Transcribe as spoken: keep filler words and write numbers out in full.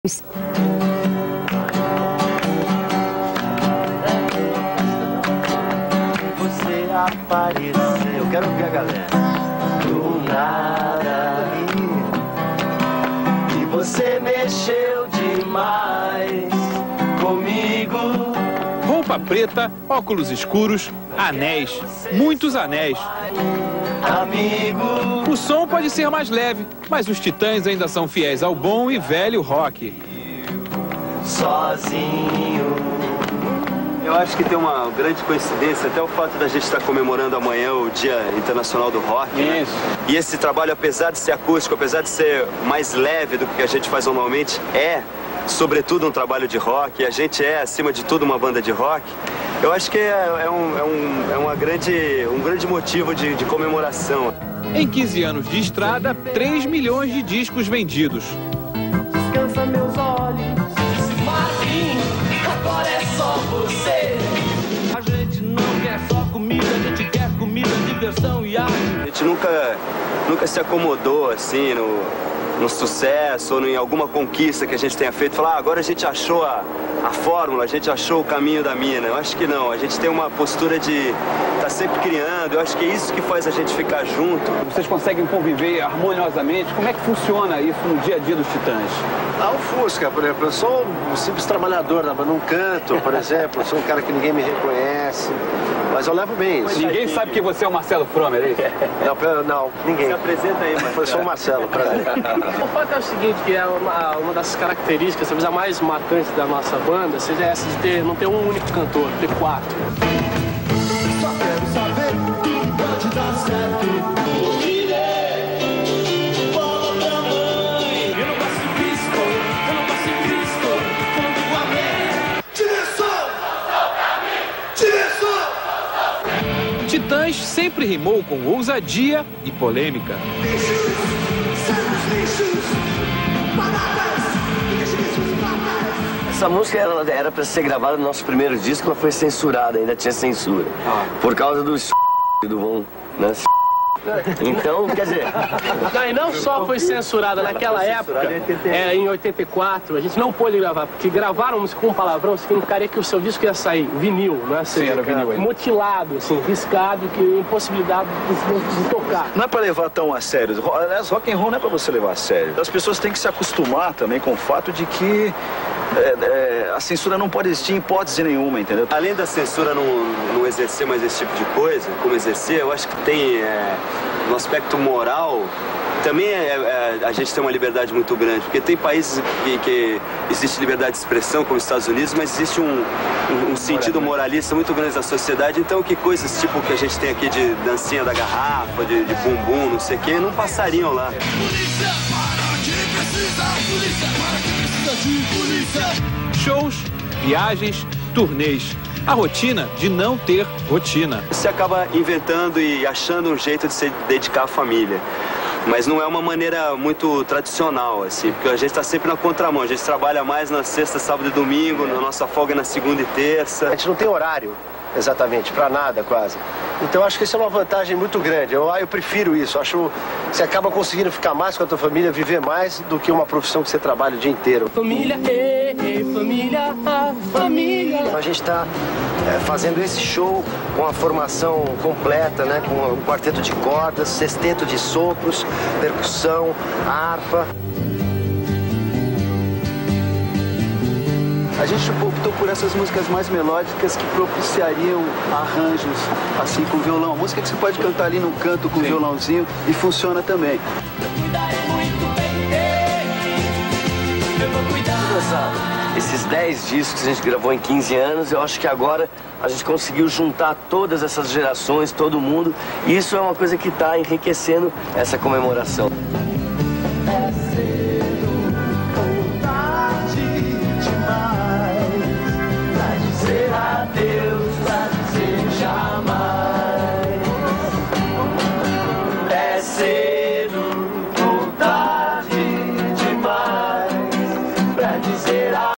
Você apareceu, eu quero ver a galera. Do nada e você mexeu demais comigo. Roupa preta, óculos escuros, anéis, muitos anéis. Amigo. O som pode ser mais leve, mas os Titãs ainda são fiéis ao bom e velho rock. Sozinho. Eu acho que tem uma grande coincidência, até o fato da gente estar comemorando amanhã o Dia Internacional do Rock. Né? Isso. E esse trabalho, apesar de ser acústico, apesar de ser mais leve do que a gente faz normalmente, é, sobretudo, um trabalho de rock. E a gente é, acima de tudo, uma banda de rock. Eu acho que é, é, um, é, um, é uma grande, um grande motivo de, de comemoração. Em quinze anos de estrada, três milhões de discos vendidos. Descansa meus olhos, Martim, agora é só você. A gente não quer só comida, a gente quer comida, diversão e arte. A gente nunca, nunca se acomodou assim no, no sucesso ou em alguma conquista que a gente tenha feito. Falar, ah, agora a gente achou a, a fórmula, a gente achou o caminho da mina. Eu acho que não, a gente tem uma postura de estar tá sempre criando. Eu acho que é isso que faz a gente ficar junto. Vocês conseguem conviver harmoniosamente? Como é que funciona isso no dia a dia dos Titãs? Ah, o Fusca, por exemplo, eu sou um simples trabalhador, não canto, por exemplo, eu sou um cara que ninguém me reconhece, mas eu levo bem isso. Ninguém sabe que você é o Marcelo Fromer, é isso? Não, não, ninguém. Se apresenta aí, Marcelo. Eu sou o Marcelo, prazer. O fato é o seguinte, que é uma, uma das características, talvez a mais marcante da nossa banda, seja essa de ter, não ter um único cantor, ter quatro. Só quero saber que pode dar certo. Titãs sempre rimou com ousadia e polêmica. Essa música ela era para ser gravada no nosso primeiro disco, ela foi censurada, ainda tinha censura. Por causa do do bom, né? Então, quer dizer... Não, e não só foi censurada naquela época, é, em oitenta e quatro, a gente não pôde gravar, porque gravaram música com palavrão, significaria que o seu disco ia sair vinil, né? Sim, era vinil ainda. Mutilado, assim, riscado, que impossibilidade de, de tocar. Não é pra levar tão a sério. Aliás, rock and roll não é pra você levar a sério. As pessoas têm que se acostumar também com o fato de que é, é, a censura não pode existir em hipótese nenhuma, entendeu? Além da censura não, não exercer mais esse tipo de coisa, como exercer, eu acho que tem, é, no aspecto moral, também é, é, a gente tem uma liberdade muito grande, porque tem países que, que existe liberdade de expressão, como os Estados Unidos, mas existe um, um, um sentido moralista muito grande da sociedade, então que coisas tipo que a gente tem aqui de dancinha da garrafa, de, de bumbum, não sei o que, não passariam lá. Polícia, para quem precisa, polícia, para quem precisa de polícia. Shows, viagens, turnês. A rotina de não ter rotina. Você acaba inventando e achando um jeito de se dedicar à família. Mas não é uma maneira muito tradicional, assim, porque a gente está sempre na contramão. A gente trabalha mais na sexta, sábado e domingo, na nossa folga na segunda e terça. A gente não tem horário, exatamente, pra nada quase. Então acho que isso é uma vantagem muito grande. Eu, eu prefiro isso. Acho que você acaba conseguindo ficar mais com a tua família, viver mais do que uma profissão que você trabalha o dia inteiro. Família, ei, ei, família, ah, família. A gente está é, fazendo esse show com a formação completa, né? Com um quarteto de cordas, sexteto de sopros, percussão, harpa. A gente optou por essas músicas mais melódicas que propiciariam arranjos assim com violão. Música que você pode cantar ali no canto com violãozinho e funciona também. Eu cuidarei muito bem dele. Eu vou cuidar. Esses dez discos que a gente gravou em quinze anos, eu acho que agora a gente conseguiu juntar todas essas gerações, todo mundo. E isso é uma coisa que está enriquecendo essa comemoração.